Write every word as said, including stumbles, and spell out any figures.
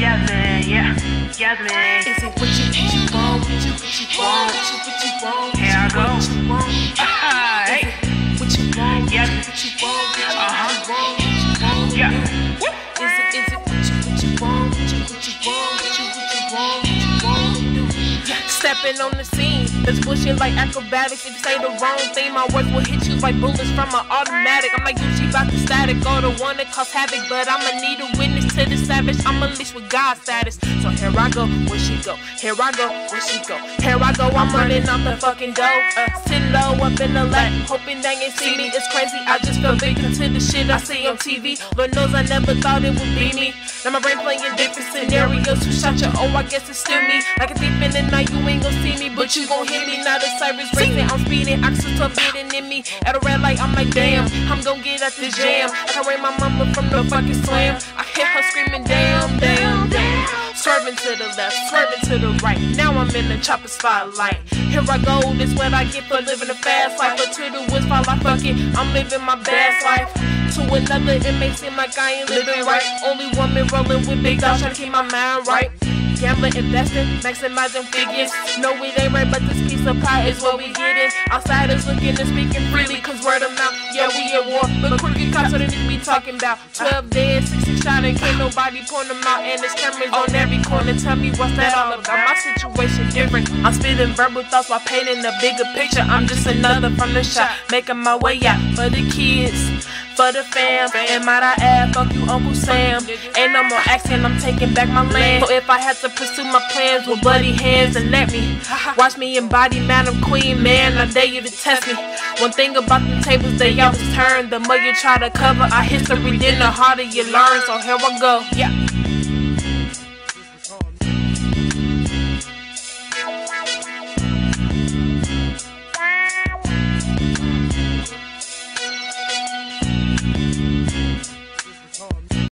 Yasmin, yeah, Yasmin. Is it what you, what you want, what you, what you want, what you, what you want, Here I go. what you want, Ah, hey. what you want, Yeah. what you want, what you Uh-huh. want, what you want, Yeah. Is it, is it what you, what you want, what you, what you want, what you, what you want, what you want, yeah. Stepping on the scene, that's bullshit like acrobatics. If you say the wrong thing, my words will hit you like bullets from an automatic. I'm like Gucci about the static, or the one that cause havoc, but I'ma need a witness to the savage. I'm unleashed with God status. So here I go, where she go? Here I go, where she go? Here I go, I'm running out the fucking dough. Uh, sit low up in the lap, hoping they ain't see me. It's crazy, I just fell victim to the shit I see on T V. Lord knows I never thought it would be me. Now my brain playing different scenarios. Who shot you? Oh, I guess it's still me. Like a thief in the night, you ain't gon' see me, but you gon' hear me. Now the sirens racing, I'm speeding, oxygen forbidden in me. At a red light, I'm like, damn, I'm gon' get at this jam. I can rain my mama from the fucking slam. I hear her screaming, damn, damn, damn. Swerving to the left, swerving to the right. Now I'm in the chopper spotlight. Here I go, this what I get for living a fast life. But to the woods, while I fuck it, I'm living my best life. To another, it may seem like I ain't living right. Only woman rolling with big dogs, trying to keep my mind right. Gambling, investing, maximizing figures. No, it ain't right, but this piece of pie is what we getting. Outsiders looking and speaking freely, cause word of mouth, yeah, we at war. But crooked cops, so they need to be talking about. twelve dead, sixty shot, and can't nobody point them out. And there's cameras on every corner. Tell me what's that all about? My situation different. I'm spitting verbal thoughts while painting a bigger picture. I'm just another from the shop, making my way out for the kids, for the fam. And might I add, fuck you, Uncle Sam. Ain't no more accent, I'm taking back my land. So if I had to pursue my plans with bloody hands, then let me watch me embody Madam Queen, man. I dare you to test me. One thing about the tables, they always turn. The more you try to cover our history, then the harder you learn. So here I go, yeah.